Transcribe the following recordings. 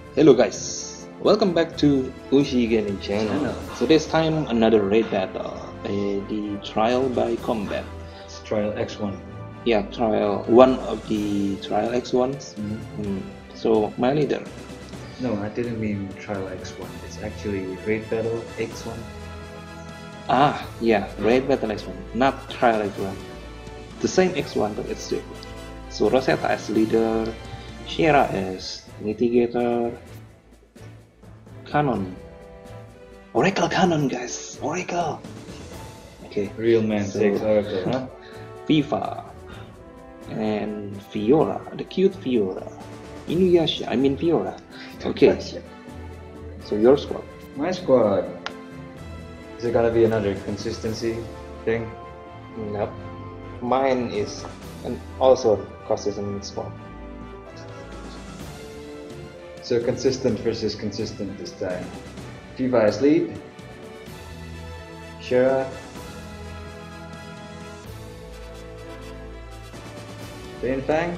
Hello guys, welcome back to Ushi Gaming channel. So this time another raid battle, the trial by combat. It's trial X1. Yeah, trial one of the trial X1s. So my leader. No, I didn't mean trial X1. It's actually raid battle X1. Ah, yeah, raid battle X1, not trial X1. The same X1 but it's different. So Rosetta as leader, Shira as mitigator, Canon. Oracle Canon, guys! Oracle! Okay. Real man So- takes Oracle, huh? FIFA. And Fiora, the cute Fiora. Inuyasha, I mean Fiora. Okay. So your squad. My squad. Is it gonna be another consistency thing? Nope. Mine is also consistent squad. So consistent versus consistent this time. FIFA as lead. Shira. Fang.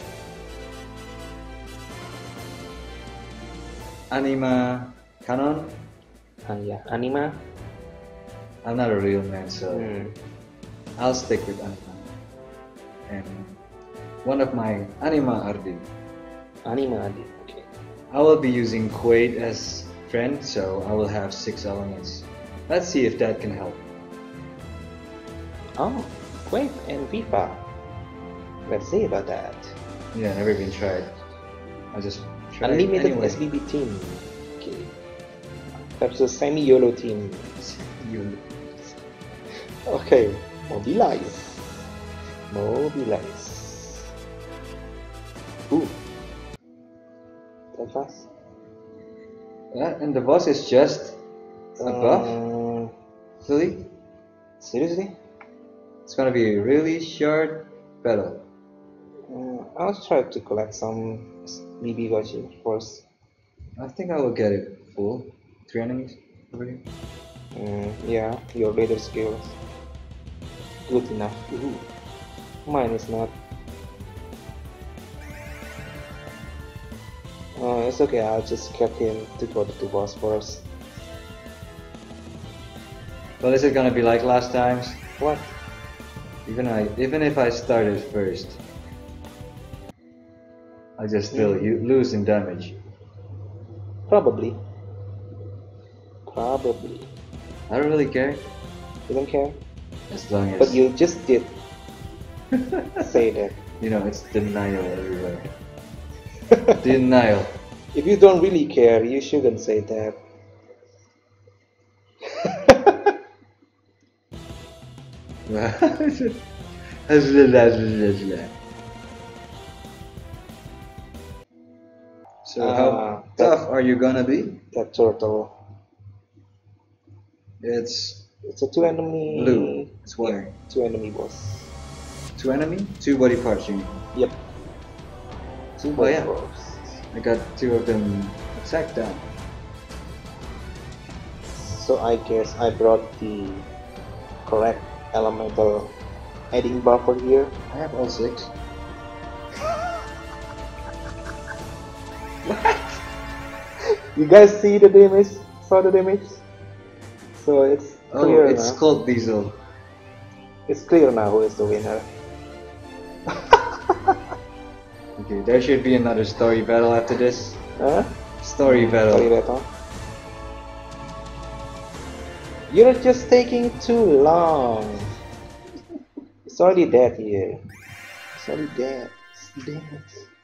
Anima Canon. Yeah, Anima. I'm not a real man, so Hmm. I'll stick with Anima. And one of my Anima RD. Anima, okay. I will be using Quaid as friend, so I will have 6 elements. Let's see if that can help. Oh, Quake and FIFA. Let's see about that. Yeah, never been tried. I just tried Unlimited anyway. SBB team. Okay. Versus semi-YOLO team. Okay, mobilize. Mobilize. Ooh. That fast. And the boss is just a buff? Really? Seriously? It's gonna be a really short battle. I'll try to collect some BB Gachi first. I think I will get it full. 3 enemies already. Yeah, your leader skills. Good enough. Mine is not. It's okay, I'll just get him to go to the boss first. But is it gonna be like last times? What? Even if I started first, I just still lose in damage. Probably. Probably. I don't really care, You don't care? as long as But you just did say that. you know it's denial everywhere. Denial. If you don't really care, you shouldn't say that. So how tough are you gonna be? That turtle. It's It's a 2 enemy. blue. It's water. 2 enemy boss. 2 enemy, 2 body parts. You mean? Yep. 2 Oh, boss. yeah. I got 2 of them attack down. So I guess I brought the correct elemental adding buffer here. I have all 6. You guys see the damage? Saw the damage? So it's Oh, clear it's now. called Diesel. It's clear now who is the winner. Okay, there should be another story battle after this. Huh? Story battle. Story battle. You're just taking too long. It's already dead here. It's already dead. It's dead.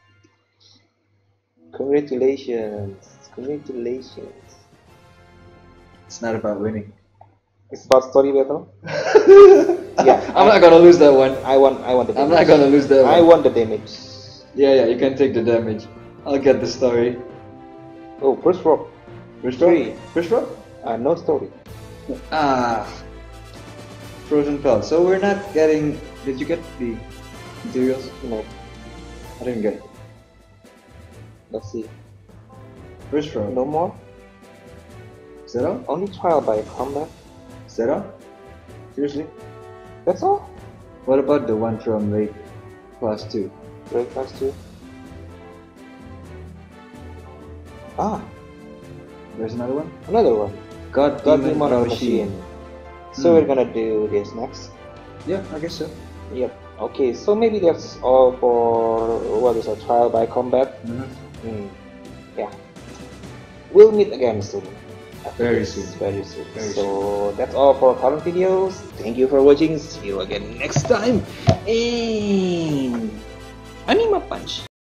Congratulations. Congratulations. It's not about winning. It's about story battle? Yeah. I'm not gonna lose that one. I want the damage. I'm not gonna lose that one. I want the damage. Yeah, you can take the damage. I'll get the story. Oh, first rock. First Story. row? First row? No story. Ah. Frozen Pelt. So we're not getting... Did you get the materials? No. I didn't get it. Let's see. First row. No more? Zero? Only trial by combat. Zero? Seriously? That's all? What about the one from Lake Class 2? Break class 2. Ah, There's another one. another one. God Demon Demon Machine. Machine. So we're gonna do this next. Yeah, I guess so. Yep. Okay, so maybe that's all for what is a trial by combat. Yeah. We'll meet again soon. Very soon. Very soon. Very So that's all for current videos. Thank you for watching. See you again next time. And Anima Punch.